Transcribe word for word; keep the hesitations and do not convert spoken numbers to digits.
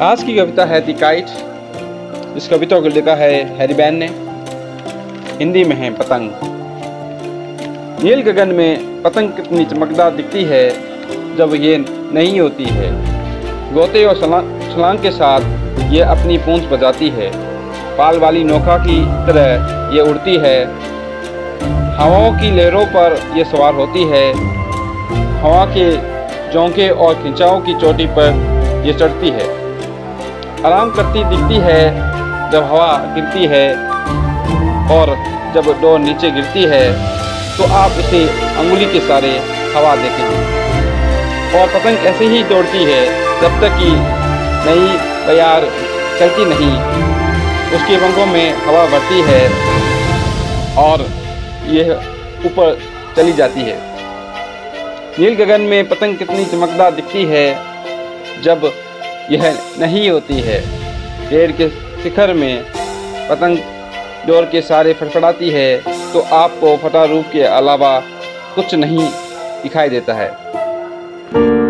आज की कविता है दी काइट। इस कविता को लिखा है हैरी बैन ने। हिंदी में है पतंग। नील गगन में पतंग कितनी चमकदार दिखती है जब ये नहीं होती है। गोते और छलांग के साथ ये अपनी पूंछ बजाती है। पाल वाली नौका की तरह ये उड़ती है। हवाओं की लहरों पर ये सवार होती है। हवा के झोंके और खिंचाव की चोटी पर ये चढ़ती है। आराम करती दिखती है जब हवा गिरती है, और जब डोर नीचे गिरती है तो आप इसे अंगुली के सहारे हवा देते हैं। और पतंग ऐसे ही दौड़ती है जब तक कि नई बयार चलती नहीं, उसके रंगों में हवा भरती है और यह ऊपर चली जाती है। नील गगन में पतंग कितनी चमकदार दिखती है जब यह नहीं होती है। पेड़ के शिखर में पतंग डोर के सहारे फड़फड़ाती है तो आपको फटा रूप के अलावा कुछ नहीं दिखाई देता है।